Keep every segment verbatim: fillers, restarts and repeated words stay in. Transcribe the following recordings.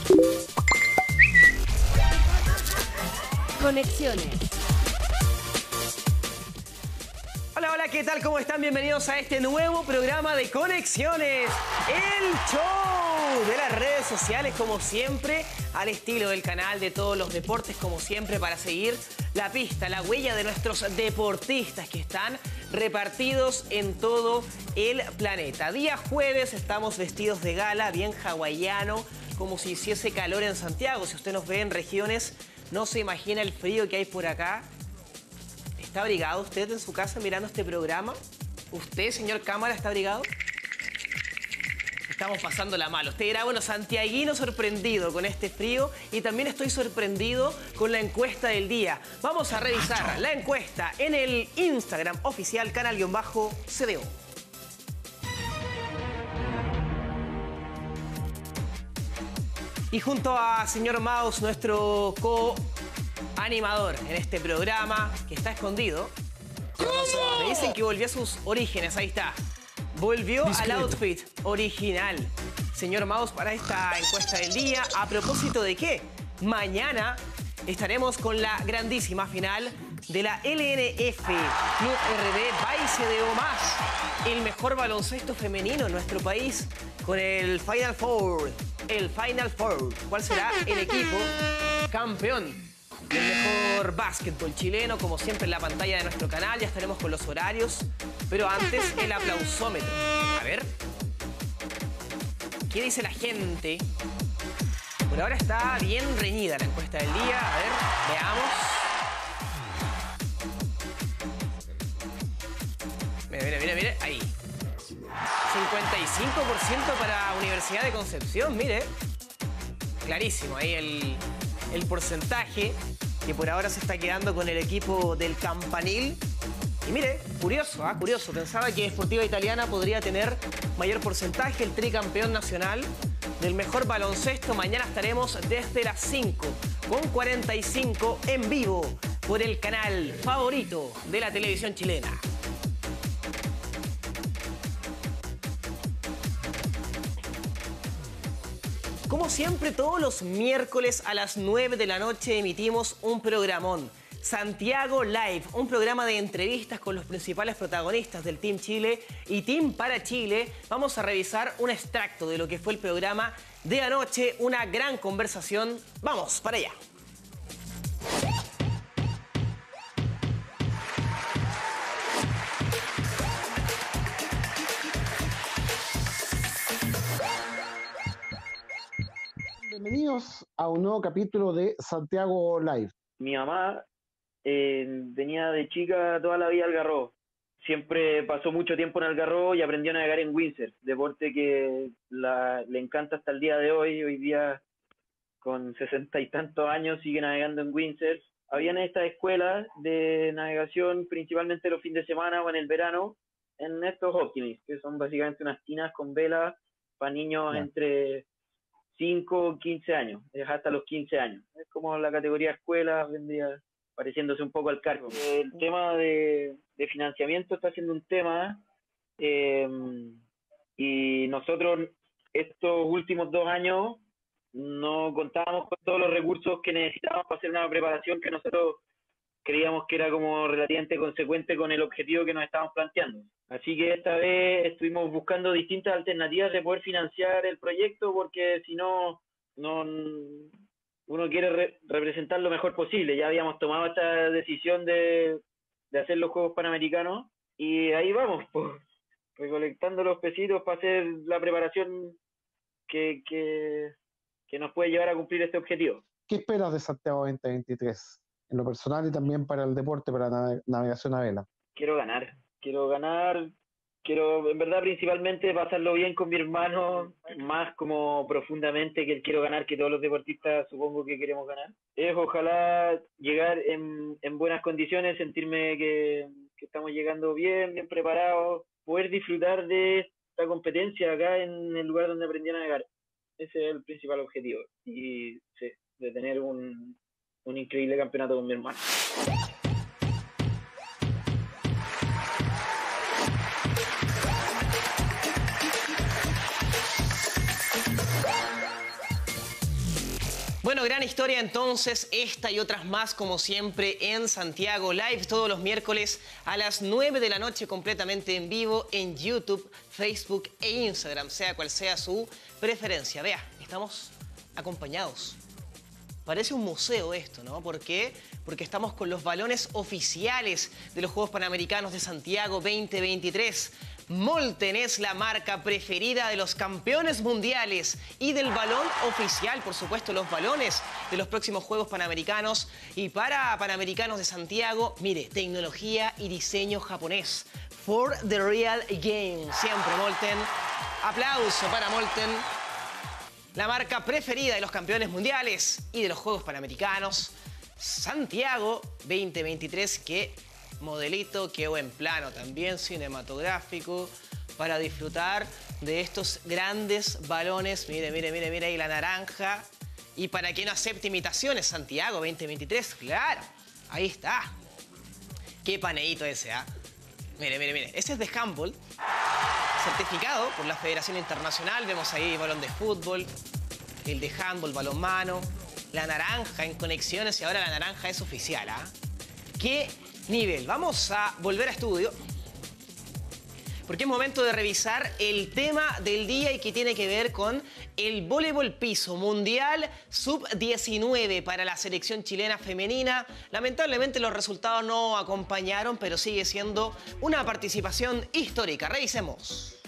Conexiones. Hola, hola, ¿qué tal? ¿Cómo están? Bienvenidos a este nuevo programa de Conexiones, el show de las redes sociales, como siempre, al estilo del canal de todos los deportes, como siempre, para seguir la pista, la huella de nuestros deportistas que están repartidos en todo el planeta. Día jueves, estamos vestidos de gala, bien hawaiano, como si hiciese calor en Santiago. Si usted nos ve en regiones, no se imagina el frío que hay por acá. ¿Está abrigado usted en su casa mirando este programa? ¿Usted, señor cámara, está abrigado? Estamos pasándola mal. Usted dirá, bueno, santiaguino sorprendido con este frío, y también estoy sorprendido con la encuesta del día. Vamos a revisar la encuesta en el Instagram oficial canal-C D O. Y junto a señor Maus, nuestro co-animador en este programa, que está escondido. ¿Cómo? Me dicen que volvió a sus orígenes, ahí está. Volvió Discreto. Al outfit original. Señor Maus, para esta encuesta del día, ¿a propósito de qué? Mañana estaremos con la grandísima final de la L N F Club R D by C D O más, el mejor baloncesto femenino en nuestro país, con el Final Four. El Final Four. ¿Cuál será el equipo campeón del mejor básquetbol chileno? Como siempre en la pantalla de nuestro canal, ya estaremos con los horarios. Pero antes, el aplausómetro. A ver. ¿Qué dice la gente? Por ahora está bien reñida la encuesta del día. A ver, veamos. Mira, mira, mira, mira. Ahí. cincuenta y cinco por ciento para Universidad de Concepción, mire. Clarísimo ahí el, el porcentaje que por ahora se está quedando con el equipo del Campanil. Y mire, curioso, ¿ah? Curioso. Pensaba que Sportiva Italiana podría tener mayor porcentaje, el tricampeón nacional del mejor baloncesto. Mañana estaremos desde las cinco con cuarenta y cinco en vivo por el canal favorito de la televisión chilena. Como siempre, todos los miércoles a las nueve de la noche emitimos un programón. Santiago Live, un programa de entrevistas con los principales protagonistas del Team Chile y Team para Chile. Vamos a revisar un extracto de lo que fue el programa de anoche, una gran conversación. Vamos para allá. Bienvenidos a un nuevo capítulo de Santiago Live. Mi mamá eh, venía de chica toda la vida al Algarrobo. Siempre pasó mucho tiempo en Algarrobo y aprendió a navegar en windsurf, deporte que la, le encanta hasta el día de hoy. Hoy día, con sesenta y tantos años, sigue navegando en windsurf. Habían estas escuelas de navegación, principalmente los fines de semana o en el verano, en estos Hopkins, que son básicamente unas tinas con velas para niños yeah. entre cinco, quince años, es hasta los quince años. Es como la categoría escuela, vendría pareciéndose un poco al cargo. El tema de, de financiamiento está siendo un tema, eh, y nosotros estos últimos dos años no contábamos con todos los recursos que necesitábamos para hacer una preparación que nosotros creíamos que era como relativamente consecuente con el objetivo que nos estábamos planteando. Así que esta vez estuvimos buscando distintas alternativas de poder financiar el proyecto, porque si no, no uno quiere re representar lo mejor posible. Ya habíamos tomado esta decisión de, de hacer los Juegos Panamericanos y ahí vamos, pues, recolectando los pesitos para hacer la preparación que, que, que nos puede llevar a cumplir este objetivo. ¿Qué esperas de Santiago veinte veintitrés? En lo personal y también para el deporte, para la navegación a vela. Quiero ganar, quiero ganar, quiero en verdad principalmente pasarlo bien con mi hermano, más como profundamente que el quiero ganar, que todos los deportistas supongo que queremos ganar. Es ojalá llegar en, en buenas condiciones, sentirme que, que estamos llegando bien, bien preparados, poder disfrutar de esta competencia acá en el lugar donde aprendí a navegar. Ese es el principal objetivo. Y sí, de tener un... un increíble campeonato con mi hermano. Bueno, gran historia entonces, esta y otras más como siempre en Santiago Live, todos los miércoles a las nueve de la noche completamente en vivo en YouTube, Facebook e Instagram, sea cual sea su preferencia. Vea, estamos acompañados. Parece un museo esto, ¿no? ¿Por qué? Porque estamos con los balones oficiales de los Juegos Panamericanos de Santiago veinte veintitrés. Molten es la marca preferida de los campeones mundiales y del balón oficial, por supuesto, los balones de los próximos Juegos Panamericanos. Y para Panamericanos de Santiago, mire, tecnología y diseño japonés. For the real game. Siempre Molten. Aplauso para Molten. La marca preferida de los campeones mundiales y de los Juegos Panamericanos. Santiago veinte veintitrés, que modelito quedó en plano también cinematográfico para disfrutar de estos grandes balones. Mire, mire, mire, mire ahí la naranja. Y para que no acepte imitaciones, Santiago veinte veintitrés, claro, ahí está. Qué paneíto ese, ¿ah? ¿eh? Mire, mire, mire, ese es de handball, certificado por la Federación Internacional. Vemos ahí balón de fútbol, el de handball, balonmano, la naranja en conexiones y ahora la naranja es oficial, ¿ah? ¿eh? ¿Qué nivel? Vamos a volver a estudio porque es momento de revisar el tema del día y que tiene que ver con el voleibol piso mundial sub diecinueve para la selección chilena femenina. Lamentablemente los resultados no acompañaron, pero sigue siendo una participación histórica. Revisemos.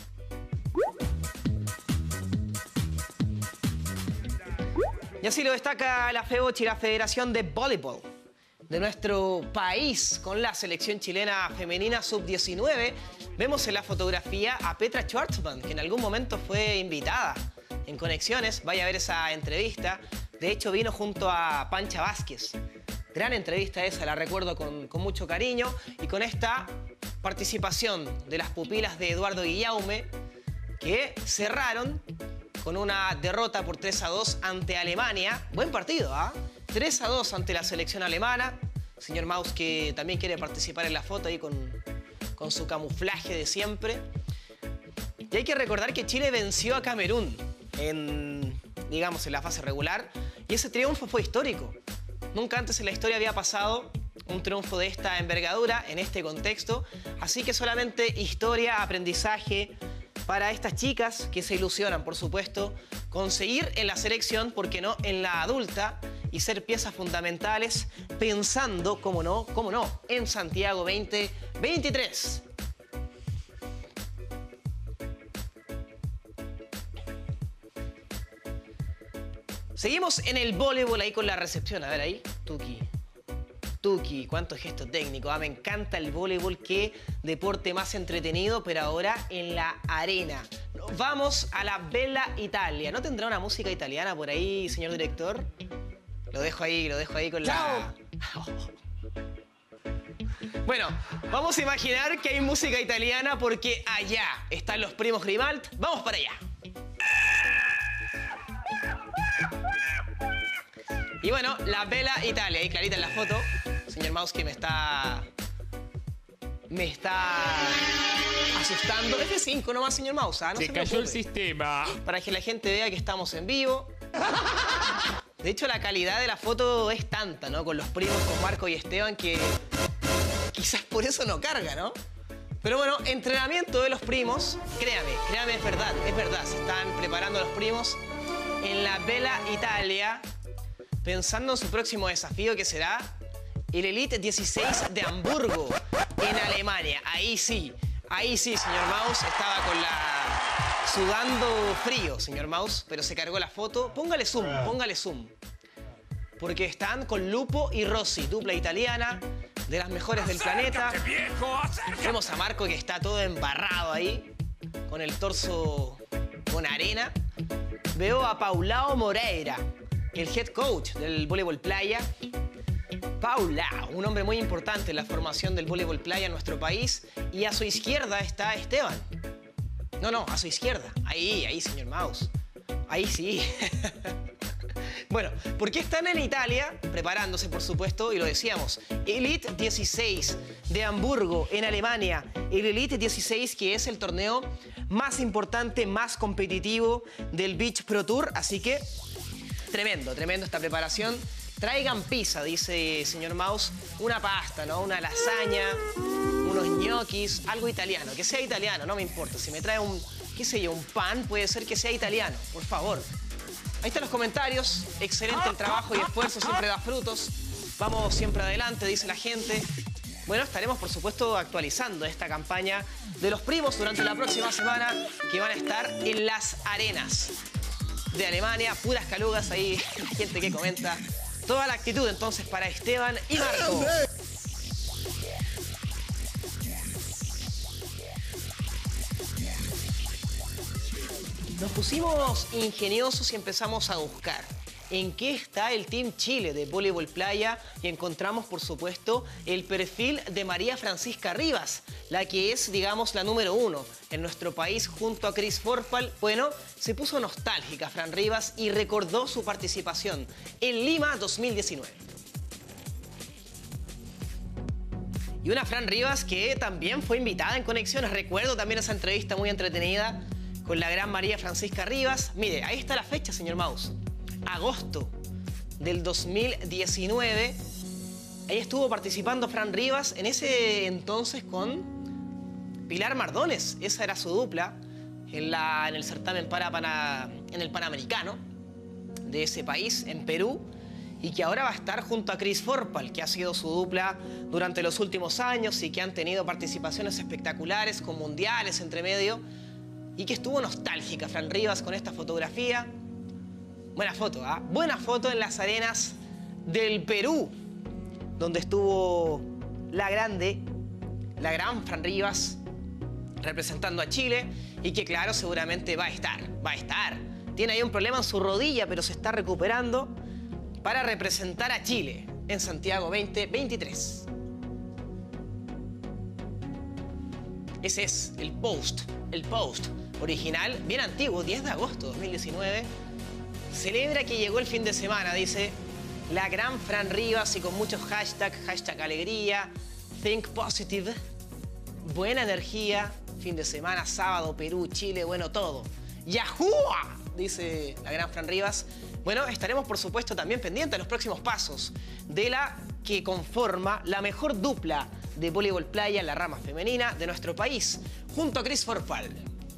Y así lo destaca la FEBOCH y la Federación de Voleibol de nuestro país con la selección chilena femenina sub diecinueve. Vemos en la fotografía a Petra Schwartzman, que en algún momento fue invitada en Conexiones. Vaya a ver esa entrevista. De hecho, vino junto a Pancha Vázquez. Gran entrevista esa, la recuerdo con, con mucho cariño. Y con esta participación de las pupilas de Eduardo Guillaume, que cerraron con una derrota por tres a dos ante Alemania. Buen partido, ¿ah? ¿eh? tres a dos ante la selección alemana. Señor Maus, que también quiere participar en la foto ahí con, con su camuflaje de siempre. Y hay que recordar que Chile venció a Camerún en, digamos, en la fase regular. Y ese triunfo fue histórico. Nunca antes en la historia había pasado un triunfo de esta envergadura en este contexto. Así que solamente historia, aprendizaje para estas chicas que se ilusionan, por supuesto, conseguir en la selección, ¿por qué no?, en la adulta, y ser piezas fundamentales pensando, cómo no, cómo no, en Santiago veinte veintitrés. Seguimos en el voleibol ahí con la recepción. A ver ahí, Tuki. Tuki, cuánto gesto técnico. Ah, me encanta el voleibol, qué deporte más entretenido, pero ahora en la arena. Vamos a la Bella Italia. ¿No tendrá una música italiana por ahí, señor director? Lo dejo ahí, lo dejo ahí con la... Bueno, vamos a imaginar que hay música italiana porque allá están los primos Grimalt. Vamos para allá. Y bueno, la Bella Italia, ahí clarita en la foto. Señor Maus, que me está... Me está asustando. F cinco nomás, señor Maus. ¿Ah? No se cayó el sistema. Para que la gente vea que estamos en vivo. De hecho, la calidad de la foto es tanta, ¿no? Con los primos, con Marco y Esteban, que quizás por eso no carga, ¿no? Pero bueno, entrenamiento de los primos. Créame, créame, es verdad, es verdad. Se están preparando los primos en la Bella Italia, pensando en su próximo desafío, que será el Elite dieciséis de Hamburgo, en Alemania. Ahí sí, ahí sí, señor Maus, estaba con la... sudando frío, señor Maus, pero se cargó la foto. Póngale zoom, póngale zoom. Porque están con Lupo y Rossi, dupla italiana, de las mejores del planeta. Vemos a Marco, que está todo embarrado ahí, con el torso con arena. Veo a Paulao Moreira, el head coach del voleibol playa. Paulao, un hombre muy importante en la formación del voleibol playa en nuestro país. Y a su izquierda está Esteban. No, no, a su izquierda. Ahí, ahí, señor Maus. Ahí sí. Bueno, ¿por qué están en Italia? Preparándose, por supuesto, y lo decíamos. Elite dieciséis de Hamburgo, en Alemania. El Elite dieciséis, que es el torneo más importante, más competitivo del Beach Pro Tour. Así que Tremendo, tremendo esta preparación. Traigan pizza, dice señor Maus, una pasta, ¿no? Una lasaña, unos ñoquis, algo italiano, que sea italiano, no me importa. Si me trae un, qué sé yo, un pan, puede ser que sea italiano, por favor. Ahí están los comentarios. Excelente el trabajo y esfuerzo, siempre da frutos. Vamos siempre adelante, dice la gente. Bueno, estaremos, por supuesto, actualizando esta campaña de los primos durante la próxima semana, que van a estar en las arenas de Alemania. Puras calugas, ahí gente que comenta. Toda la actitud, entonces, para Esteban y Marco. Nos pusimos ingeniosos y empezamos a buscar en qué está el Team Chile de voleibol playa y encontramos, por supuesto, el perfil de María Francisca Rivas, la que es, digamos, la número uno en nuestro país junto a Cris Forfal. Bueno, se puso nostálgica Fran Rivas y recordó su participación en Lima dos mil diecinueve. Y una Fran Rivas que también fue invitada en Conexiones. Recuerdo también esa entrevista muy entretenida con la gran María Francisca Rivas. Mire, ahí está la fecha, señor Maus. Agosto del dos mil diecinueve. Ahí estuvo participando Fran Rivas en ese entonces con Pilar Mardones. Esa era su dupla en, la, en el certamen para, para, en el Panamericano de ese país, en Perú. Y que ahora va a estar junto a Cris Forfal, que ha sido su dupla durante los últimos años y que han tenido participaciones espectaculares con mundiales entre medio. Y que estuvo nostálgica Fran Rivas con esta fotografía. Buena foto, ¿ah? ¿eh? Buena foto en las arenas del Perú, donde estuvo la grande, la gran Fran Rivas, representando a Chile, y que, claro, seguramente va a estar, va a estar. Tiene ahí un problema en su rodilla, pero se está recuperando para representar a Chile en Santiago veinte veintitrés. Ese es el post, el post original, bien antiguo, diez de agosto de dos mil diecinueve. Celebra que llegó el fin de semana, dice la gran Fran Rivas, y con muchos hashtags, hashtag alegría, think positive, buena energía, fin de semana, sábado, Perú, Chile, bueno, todo. ¡Yahoo! Dice la gran Fran Rivas. Bueno, estaremos, por supuesto, también pendientes de los próximos pasos de la que conforma la mejor dupla de voleibol playa en la rama femenina de nuestro país, junto a Cris Forfal.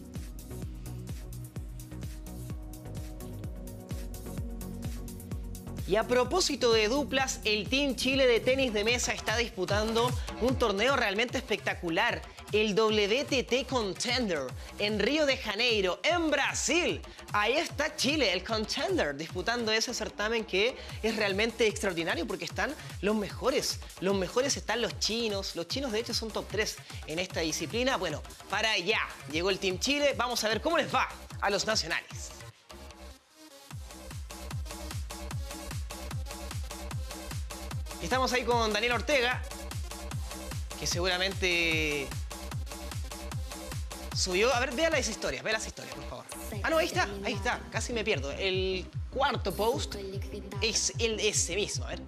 Y a propósito de duplas, el Team Chile de tenis de mesa está disputando un torneo realmente espectacular, el W T T Contender, en Río de Janeiro, en Brasil. Ahí está Chile, el Contender, disputando ese certamen que es realmente extraordinario porque están los mejores. Los mejores están los chinos. Los chinos, de hecho, son top tres en esta disciplina. Bueno, para allá llegó el Team Chile. Vamos a ver cómo les va a los nacionales. Estamos ahí con Daniel Ortega, que seguramente subió... A ver, vea las historias, vea las historias, por favor. Ah, no, ahí está, ahí está, casi me pierdo. El cuarto post es el ese mismo, a ver.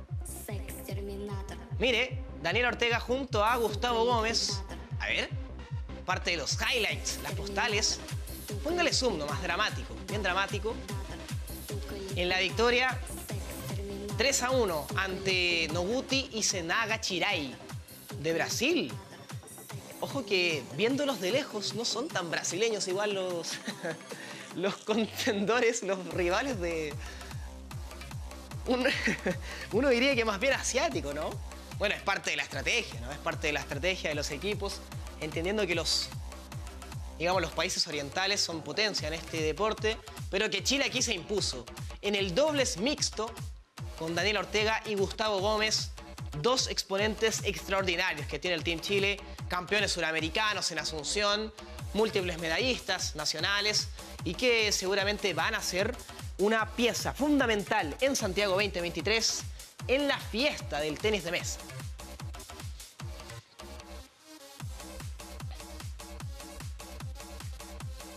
Mire, Daniel Ortega junto a Gustavo Gómez. A ver, parte de los highlights, las postales. Póngale zoom nomás, dramático, bien dramático. En la victoria... tres a uno ante Noguchi y Senaga Chirai de Brasil. Ojo que viéndolos de lejos no son tan brasileños igual los, los contendores, los rivales de... Un, uno diría que más bien asiático, ¿no? Bueno, es parte de la estrategia, ¿no? Es parte de la estrategia de los equipos, entendiendo que los, digamos, los países orientales son potencia en este deporte, pero que Chile aquí se impuso. En el dobles mixto, con Daniel Ortega y Gustavo Gómez, dos exponentes extraordinarios que tiene el Team Chile, campeones suramericanos en Asunción, múltiples medallistas nacionales y que seguramente van a ser una pieza fundamental en Santiago veinte veintitrés en la fiesta del tenis de mesa.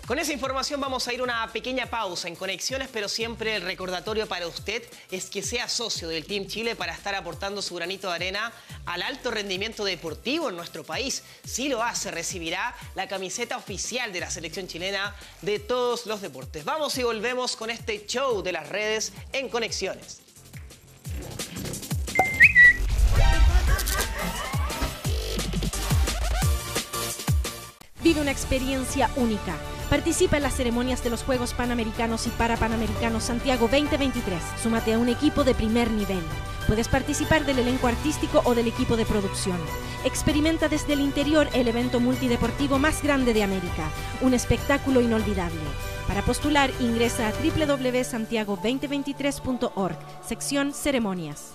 Con esa información vamos a ir a una pequeña pausa en Conexiones, pero siempre el recordatorio para usted es que sea socio del Team Chile para estar aportando su granito de arena al alto rendimiento deportivo en nuestro país. Si lo hace, recibirá la camiseta oficial de la selección chilena de todos los deportes. Vamos y volvemos con este show de las redes en Conexiones. Vive una experiencia única. Participa en las ceremonias de los Juegos Panamericanos y Parapanamericanos Santiago veinte veintitrés. Súmate a un equipo de primer nivel. Puedes participar del elenco artístico o del equipo de producción. Experimenta desde el interior el evento multideportivo más grande de América. Un espectáculo inolvidable. Para postular, ingresa a doble u doble u doble u punto santiago veinte veintitrés punto org, sección Ceremonias.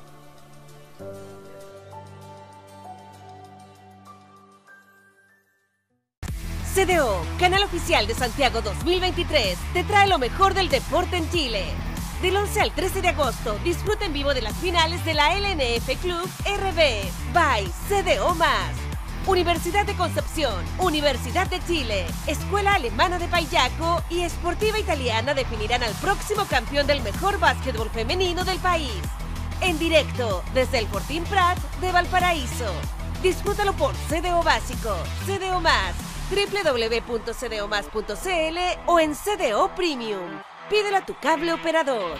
C D O, canal oficial de Santiago dos mil veintitrés, te trae lo mejor del deporte en Chile. Del once al trece de agosto, disfruta en vivo de las finales de la L N F Club R B by C D O más. Universidad de Concepción, Universidad de Chile, Escuela Alemana de Payaco y Esportiva Italiana definirán al próximo campeón del mejor básquetbol femenino del país. En directo, desde el Fortín Prat de Valparaíso. Disfrútalo por C D O Básico, C D O más, doble u doble u doble u punto c d o más punto c l o en C D O Premium. Pídelo a tu cable operador.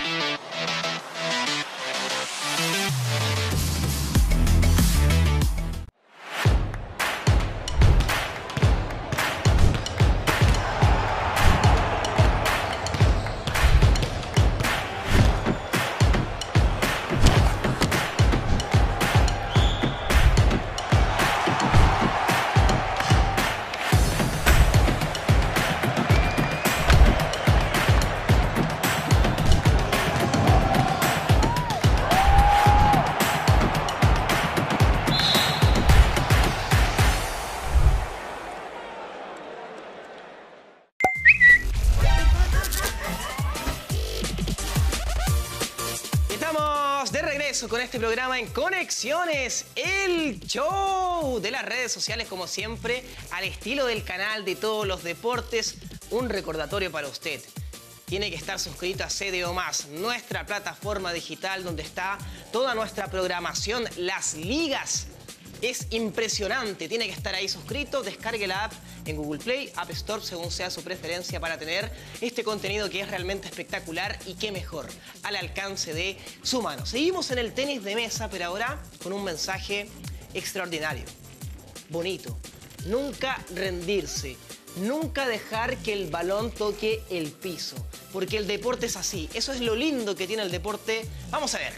Con este programa en Conexiones, el show de las redes sociales, como siempre, al estilo del canal de todos los deportes. Un recordatorio para usted: tiene que estar suscrito a C D O más, nuestra plataforma digital donde está toda nuestra programación, las ligas. Es impresionante, tiene que estar ahí suscrito. Descargue la app en Google Play, App Store, según sea su preferencia, para tener este contenido que es realmente espectacular y qué mejor, al alcance de su mano. Seguimos en el tenis de mesa, pero ahora con un mensaje extraordinario, bonito. Nunca rendirse, nunca dejar que el balón toque el piso, porque el deporte es así. Eso es lo lindo que tiene el deporte. Vamos a ver.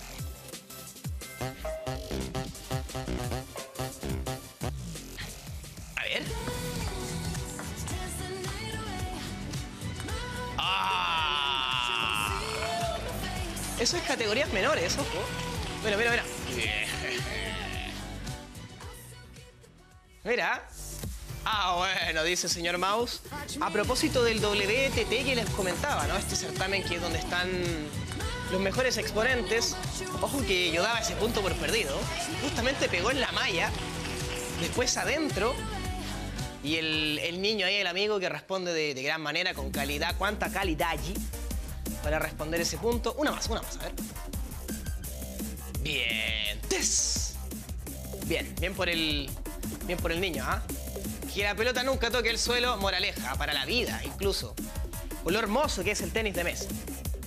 Eso es categorías menores, ojo. Mira, mira, mira. Mira. Ah, bueno, dice el señor Maus. A propósito del W T T que les comentaba, ¿no? Este certamen que es donde están los mejores exponentes. Ojo que yo daba ese punto por perdido. Justamente pegó en la malla. Después adentro. Y el, el niño ahí, el amigo, que responde de, de gran manera, con calidad. ¿Cuánta calidad allí? Para responder ese punto. Una más, una más, a ver. Bien. ¡Tes! Bien, bien por el, bien por el niño, ¿ah? ¿eh? Que la pelota nunca toque el suelo, moraleja, para la vida, incluso. Por lo hermoso que es el tenis de mesa.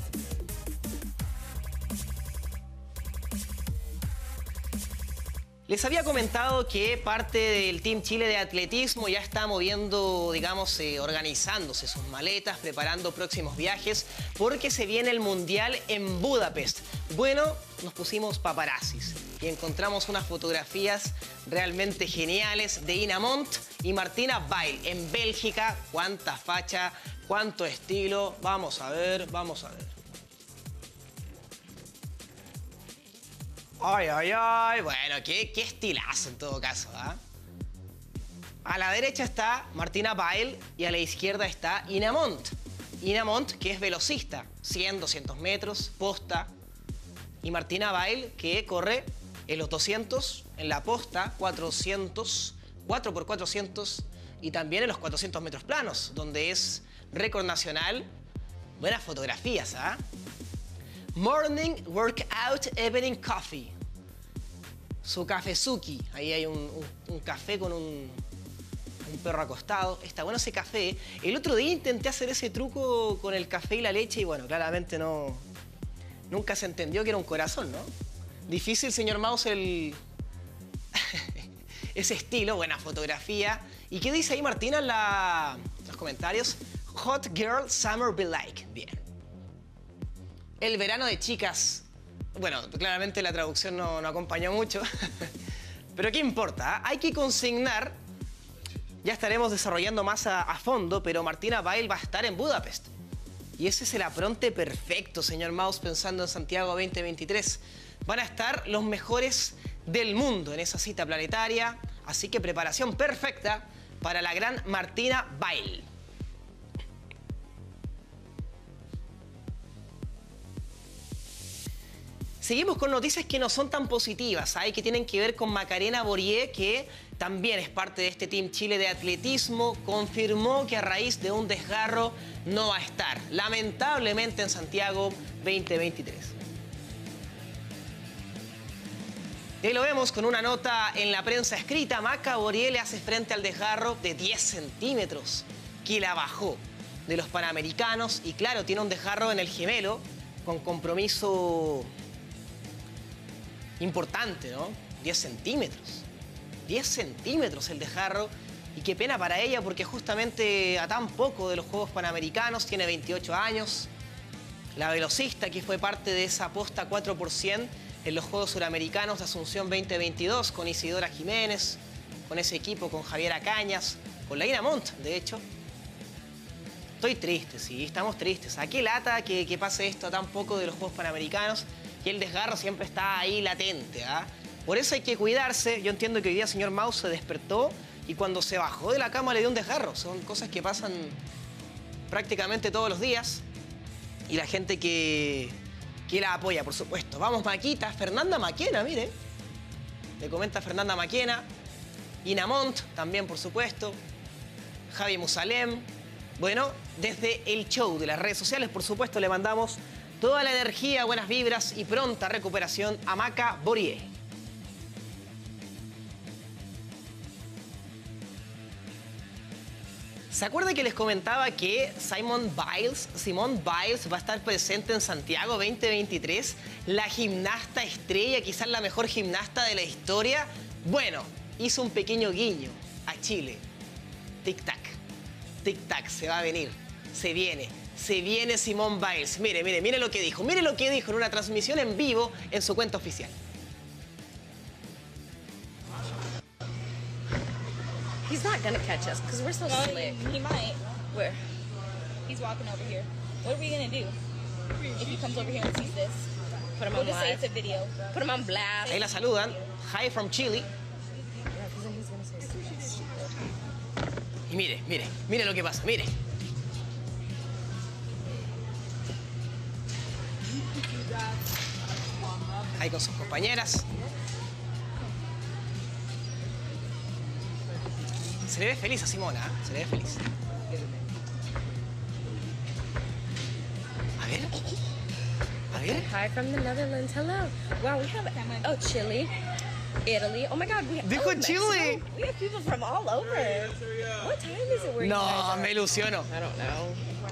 Les había comentado que parte del Team Chile de atletismo ya está moviendo, digamos, eh, organizándose sus maletas, preparando próximos viajes, porque se viene el Mundial en Budapest. Bueno, nos pusimos paparazzis y encontramos unas fotografías realmente geniales de Ina Montt y Martina Weil en Bélgica. Cuánta facha, cuánto estilo. Vamos a ver, vamos a ver. Ay, ay, ay. Bueno, qué, qué estilazo en todo caso, ¿ah? ¿eh? A la derecha está Martina Weil y a la izquierda está Ina Montt. Ina Montt, que es velocista, cien, doscientos metros, posta. Y Martina Weil, que corre en los doscientos, en la posta, cuatrocientos, cuatro por cuatrocientos y también en los cuatrocientos metros planos, donde es récord nacional. Buenas fotografías, ¿ah? Morning Workout Evening Coffee. Su cafezuki. Ahí hay un, un, un café con un, un perro acostado. Está bueno ese café. El otro día intenté hacer ese truco con el café y la leche y bueno, claramente no... Nunca se entendió que era un corazón, ¿no? Difícil, señor Maus, el... ese estilo. Buena fotografía. ¿Y qué dice ahí Martina en la... los comentarios? Hot Girl Summer Be Like. Bien. El verano de chicas. Bueno, claramente la traducción no, no acompañó mucho. Pero ¿qué importa? Hay que consignar. Ya estaremos desarrollando más a, a fondo, pero Martina Bail va a estar en Budapest. Y ese es el apronte perfecto, señor Maus, pensando en Santiago veinte veintitrés. Van a estar los mejores del mundo en esa cita planetaria. Así que preparación perfecta para la gran Martina Bail. Seguimos con noticias que no son tan positivas, ¿eh? Que tienen que ver con Macarena Borié, que también es parte de este Team Chile de atletismo. Confirmó que a raíz de un desgarro no va a estar, lamentablemente, en Santiago veinte veintitrés. Y lo vemos con una nota en la prensa escrita. Maca Borié le hace frente al desgarro de diez centímetros que la bajó de los Panamericanos. Y claro, tiene un desgarro en el gemelo con compromiso importante, ¿no? diez centímetros. diez centímetros el desgarro. Y qué pena para ella porque justamente a tan poco de los Juegos Panamericanos, tiene veintiocho años. La velocista que fue parte de esa posta cuatro por cien en los Juegos Suramericanos de Asunción veinte veintidós con Isidora Jiménez, con ese equipo, con Javiera Cañas, con Laína Montt, de hecho. Estoy triste, sí, estamos tristes. ¿A qué lata que, que pase esto a tan poco de los Juegos Panamericanos? Y el desgarro siempre está ahí latente, ¿ah? Por eso hay que cuidarse. Yo entiendo que hoy día el señor Maus se despertó y cuando se bajó de la cama le dio un desgarro. Son cosas que pasan prácticamente todos los días. Y la gente que, que la apoya, por supuesto. Vamos, Maquita. Fernanda Maquena, mire. Le comenta Fernanda Maquena. Ina Montt, también, por supuesto. Javi Musalem. Bueno, desde el show de las redes sociales, por supuesto, le mandamos toda la energía, buenas vibras y pronta recuperación a Maca Borié. ¿Se acuerdan que les comentaba que Simone Biles, Simone Biles va a estar presente en Santiago veinte veintitrés? La gimnasta estrella, quizás la mejor gimnasta de la historia. Bueno, hizo un pequeño guiño a Chile. Tic-tac, tic-tac, se va a venir, se viene. Se viene Simone Biles. Mire, mire, mire lo que dijo. Mire lo que dijo en una transmisión en vivo en su cuenta oficial. He's not gonna catch us because we're so No, slick. he, he might. Where? He's walking over here. What are we gonna do if he comes over here and sees this? Put him We'll on just say live. it's a video. Put him on blast. Ahí la saludan. Hi from Chile. Yeah, 'cause then he's gonna say something stupid. Y mire, mire, mire lo que pasa, mire. Ahí con sus compañeras. Se le ve feliz a Simona, ¿eh? Se le ve feliz. A ver. A ver. Hi from the Netherlands. Hello. Wow, we have oh Chile, Italy. Oh my God, we have Dijo oh, Mexico. Chile. We have people from all over. What time is it? Where you guys No, are? me ilusiono. I don't know.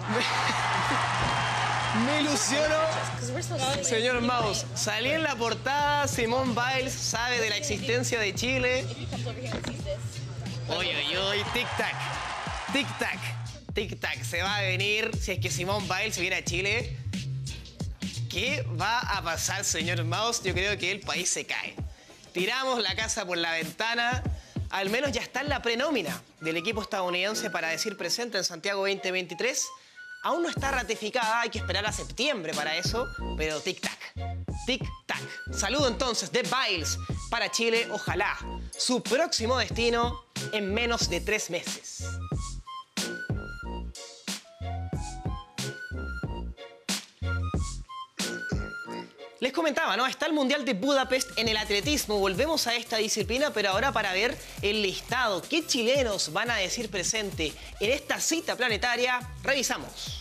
Me ilusiono. Because we're so slick. Señor Maus, salí en la portada. Simone Biles sabe de la existencia de Chile. If he comes over here and sees this. Uy, uy, uy, tic-tac, tic-tac, tic-tac. Se va a venir, si es que Simone Biles viene a Chile. ¿Qué va a pasar, señor Maus? Yo creo que el país se cae. Tiramos la casa por la ventana. Al menos ya está en la prenómina del equipo estadounidense para decir presente en Santiago veinte veintitrés. Aún no está ratificada, hay que esperar a septiembre para eso, pero tic-tac, tic-tac. Saludo entonces de Biles para Chile, ojalá su próximo destino en menos de tres meses. Les comentaba, ¿no? Está el Mundial de Budapest en el atletismo. Volvemos a esta disciplina, pero ahora para ver el listado. ¿Qué chilenos van a decir presente en esta cita planetaria? Revisamos.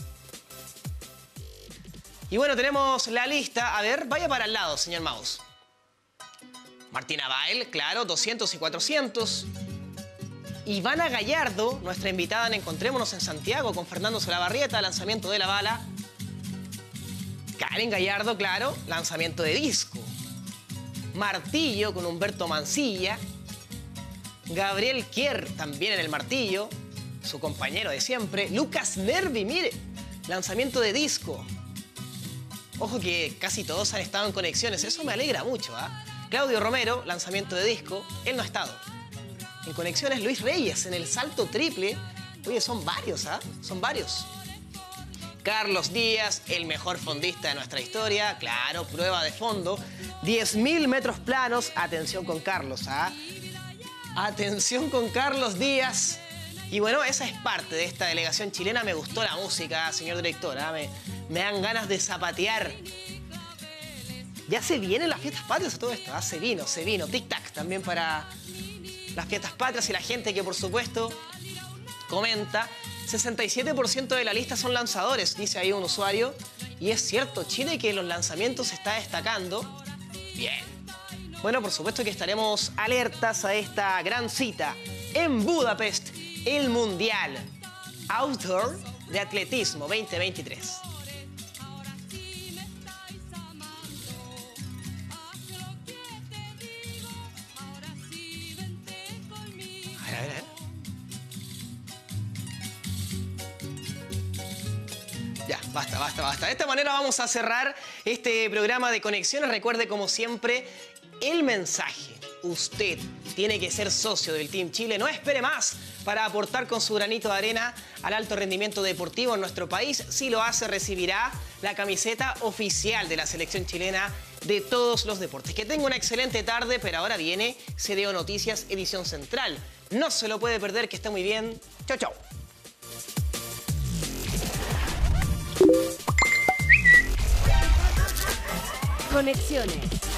Y bueno, tenemos la lista. A ver, vaya para el lado, señor Maus. Martina Bael, claro, doscientos y cuatrocientos. Ivana Gallardo, nuestra invitada en Encontrémonos en Santiago con Fernando Solabarrieta, lanzamiento de la bala. Karen Gallardo, claro, lanzamiento de disco. Martillo con Humberto Mancilla. Gabriel Kier, también en el martillo, su compañero de siempre. Lucas Nervi, mire, lanzamiento de disco. Ojo que casi todos han estado en conexiones, eso me alegra mucho, ¿ah? ¿eh? Claudio Romero, lanzamiento de disco, él no ha estado. En conexiones Luis Reyes, en el salto triple. Oye, son varios, ¿ah? ¿eh? Son varios. Carlos Díaz, el mejor fondista de nuestra historia. Claro, prueba de fondo. diez mil metros planos. Atención con Carlos, ¿ah? ¿eh? Atención con Carlos Díaz. Y bueno, esa es parte de esta delegación chilena. Me gustó la música, señor director. ¿eh? Me, me dan ganas de zapatear. Ya se vienen las fiestas patrias a todo esto. ¿eh? Se vino, se vino. Tic-tac también para las fiestas patrias y la gente que, por supuesto, comenta. sesenta y siete por ciento de la lista son lanzadores, dice ahí un usuario. Y es cierto, Chile que en los lanzamientos se está destacando. Bien. Bueno, por supuesto que estaremos alertas a esta gran cita en Budapest, el Mundial Outdoor de Atletismo veinte veintitrés. A ver, a ver, a ver. Ya, basta, basta, basta. De esta manera vamos a cerrar este programa de conexiones. Recuerde, como siempre, el mensaje. Usted tiene que ser socio del Team Chile. No espere más para aportar con su granito de arena al alto rendimiento deportivo en nuestro país. Si lo hace, recibirá la camiseta oficial de la selección chilena de todos los deportes. Que tenga una excelente tarde, pero ahora viene C D O Noticias, edición central. No se lo puede perder, que esté muy bien. Chau, chau. Conexiones.